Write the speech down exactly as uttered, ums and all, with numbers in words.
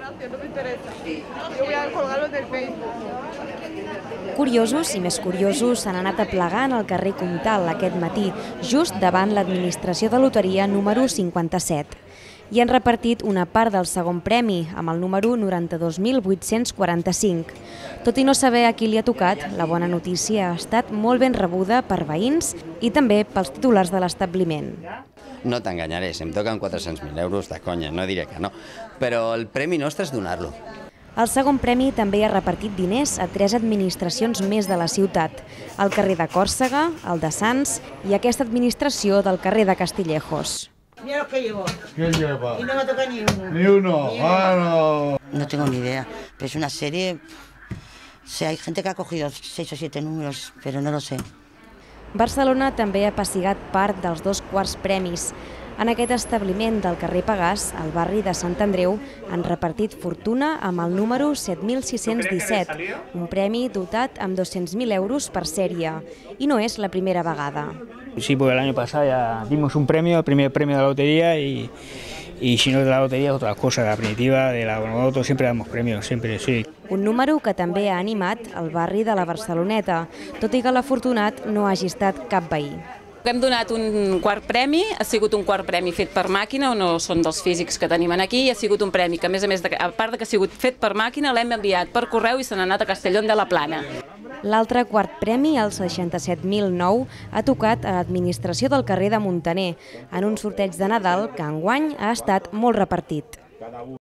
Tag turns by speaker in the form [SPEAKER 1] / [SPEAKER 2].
[SPEAKER 1] Curiosos i més curiosos s'han anat aplegant al carrer Comtal aquest matí, just davant l'administració de loteria número cinquanta-set. I han repartit una part del segon premi, amb el número noranta-dos mil vuit-cents quaranta-cinc. Tot i no saber a qui li ha tocat, la bona notícia ha estat molt ben rebuda per veïns i també pels titulars de l'establiment.
[SPEAKER 2] No t'enganyaré, si em toquen quatre-cents mil euros, de conya, no diré que no, però el premi nostre és donar-lo.
[SPEAKER 1] El segon premi també ha repartit diners a tres administracions més de la ciutat, el carrer de Còrsega, el de Sants i aquesta administració del carrer de Castillejos.
[SPEAKER 3] Mira lo que llevo.
[SPEAKER 4] ¿Qué lleva?
[SPEAKER 3] Y no me toca ni uno.
[SPEAKER 4] Ni uno, ah, no.
[SPEAKER 5] No tengo ni idea, pero es una serie. O sea, hay gente que ha cogido seis o siete números, pero no lo sé.
[SPEAKER 1] Barcelona també ha passigat part dels dos quarts premis. En aquest establiment del carrer Pagàs, al barri de Sant Andreu, han repartit fortuna amb el número set mil sis-cents disset, un premi dotat amb dos-cents mil euros per sèrie. I no és la primera vegada.
[SPEAKER 6] Sí, porque el año pasado ya dimos un premio, el primer premio de la lotería, y, y si no es de la lotería, otra cosa, la primitiva de la Bonomoto, siempre damos premios, siempre, sí.
[SPEAKER 1] Un número que també ha animat el barri de la Barceloneta, tot i que l'afortunat no hagi estat cap veí.
[SPEAKER 7] Hem donat un quart premi, ha sigut un quart premi fet per màquina, no són dels físics que tenim aquí, i ha sigut un premi que, a més a més, a part de que ha sigut fet per màquina, l'hem enviat per correu i se n'ha anat a Castelló de la Plana.
[SPEAKER 1] L'altre quart premi, el seixanta-set mil nou, ha tocat a l'administració del carrer de Muntaner, en un sorteig de Nadal que enguany ha estat molt repartit.